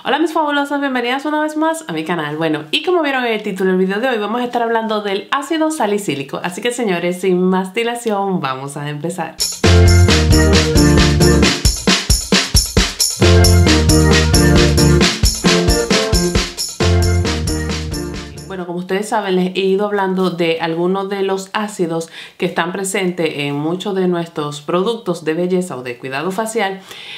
Hola mis fabulosas, bienvenidas una vez más a mi canal. Bueno, y como vieron en el título del video de hoy, vamos a estar hablando del ácido salicílico. Así que señores, sin más dilación, vamos a empezar. Bueno, como ustedes saben, les he ido hablando de algunos de los ácidos que están presentes en muchos de nuestros productos de belleza o de cuidado facial.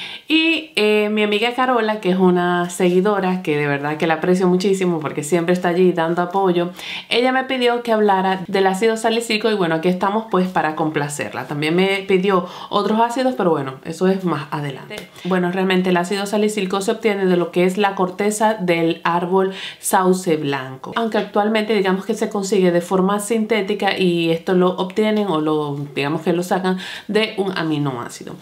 Y mi amiga Carola, que es una seguidora que de verdad que la aprecio muchísimo porque siempre está allí dando apoyo, ella me pidió que hablara del ácido salicílico y bueno, aquí estamos pues para complacerla. También me pidió otros ácidos, pero bueno, eso es más adelante. Bueno, realmente el ácido salicílico se obtiene de lo que es la corteza del árbol sauce blanco, aunque actualmente digamos que se consigue de forma sintética y esto lo obtienen o digamos que lo sacan de un aminoácido.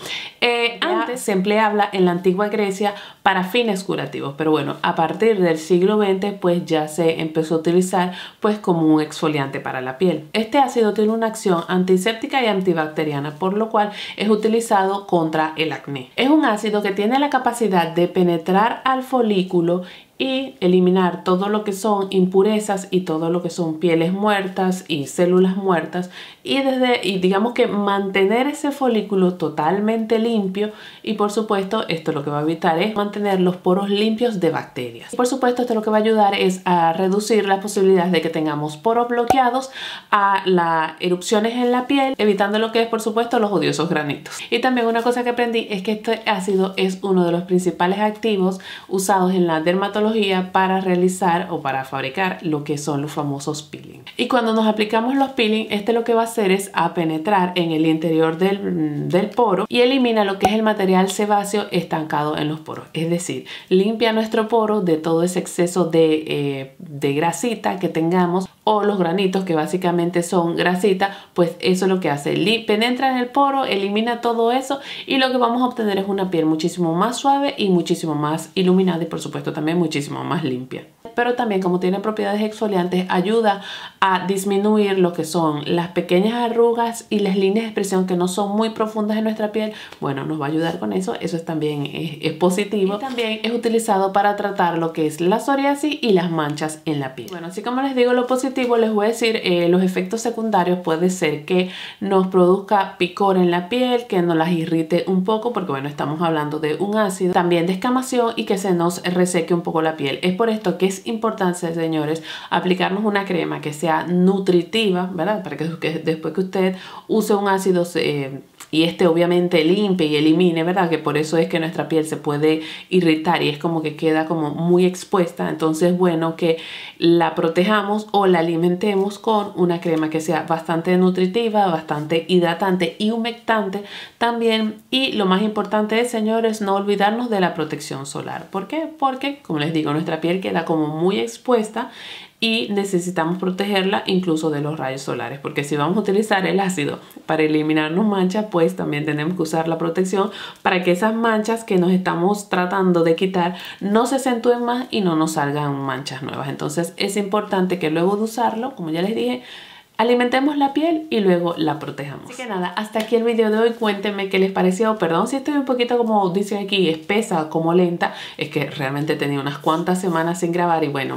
Antes se empleaba en la antigua Grecia para fines curativos, pero bueno, a partir del siglo XX pues ya se empezó a utilizar pues como un exfoliante para la piel. Este ácido tiene una acción antiséptica y antibacteriana, por lo cual es utilizado contra el acné. Es un ácido que tiene la capacidad de penetrar al folículo y eliminar todo lo que son impurezas y todo lo que son pieles muertas y células muertas y digamos que mantener ese folículo totalmente limpio, y por supuesto esto lo que va a evitar es mantener los poros limpios de bacterias. Por supuesto esto lo que va a ayudar es a reducir las posibilidades de que tengamos poros bloqueados, a las erupciones en la piel, evitando lo que es por supuesto los odiosos granitos. Y también una cosa que aprendí es que este ácido es uno de los principales activos usados en la dermatología para realizar o para fabricar lo que son los famosos peeling. Y cuando nos aplicamos los peeling, lo que va a hacer es a penetrar en el interior del poro y elimina lo que es el material sebáceo estancado en los poros. Es decir, limpia nuestro poro de todo ese exceso de grasita que tengamos, o los granitos que básicamente son grasita, pues eso es lo que hace. Penetra en el poro, elimina todo eso y lo que vamos a obtener es una piel muchísimo más suave y muchísimo más iluminada y por supuesto también muchísimo más limpia. Pero también, como tiene propiedades exfoliantes, ayuda a disminuir lo que son las pequeñas arrugas y las líneas de expresión que no son muy profundas en nuestra piel. Bueno, nos va a ayudar con eso. Eso también es positivo. Y también es utilizado para tratar lo que es la psoriasis y las manchas en la piel. Bueno, así como les digo lo positivo, les voy a decir los efectos secundarios. Puede ser que nos produzca picor en la piel, que nos las irrite un poco, porque bueno, estamos hablando de un ácido. También descamación y que se nos reseque un poco la piel. Es por esto que es importante, señores, aplicarnos una crema que sea nutritiva, ¿verdad? Para que después que usted use un ácido y obviamente limpie y elimine, ¿verdad? Que por eso es que nuestra piel se puede irritar y es como que queda como muy expuesta. Entonces, bueno, que la protejamos o la alimentemos con una crema que sea bastante nutritiva, bastante hidratante y humectante también. Y lo más importante es, señores, no olvidarnos de la protección solar. ¿Por qué? Porque, como les digo, nuestra piel queda como muy expuesta y necesitamos protegerla incluso de los rayos solares, porque si vamos a utilizar el ácido para eliminarnos manchas, pues también tenemos que usar la protección para que esas manchas que nos estamos tratando de quitar no se acentúen más y no nos salgan manchas nuevas. Entonces es importante que luego de usarlo, como ya les dije, alimentemos la piel y luego la protejamos. Así que nada, hasta aquí el video de hoy. Cuéntenme qué les pareció. Perdón si estoy un poquito, como dicen aquí, espesa, como lenta. Es que realmente tenía unas cuantas semanas sin grabar y bueno,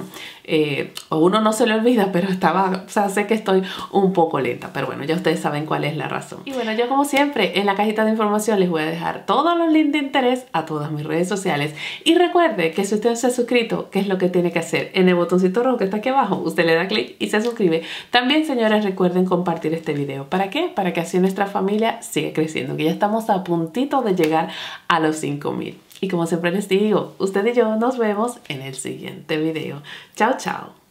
a uno no se le olvida, pero sé que estoy un poco lenta. Pero bueno, ya ustedes saben cuál es la razón. Y bueno, yo como siempre en la cajita de información les voy a dejar todos los links de interés a todas mis redes sociales. Y recuerde que si usted no se ha suscrito, ¿qué es lo que tiene que hacer? En el botoncito rojo que está aquí abajo, usted le da clic y se suscribe. También, señores, recuerden compartir este video. ¿Para qué? Para que así nuestra familia siga creciendo, que ya estamos a puntito de llegar a los 5,000. Y como siempre les digo, usted y yo nos vemos en el siguiente video. Chao, chao.